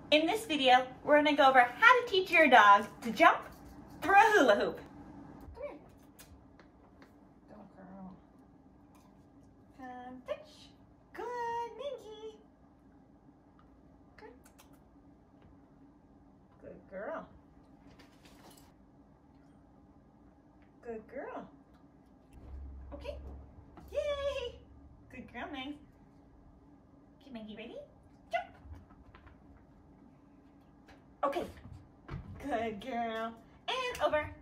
In this video, we're going to go over how to teach your dog to jump through a hula hoop. Come here. Go, girl. Come, fetch. Good, Minky. Good. Good girl. Good girl. Okay. Yay! Good girl, Minky. Okay, Minky, ready? Jump! Okay. Good girl. And over.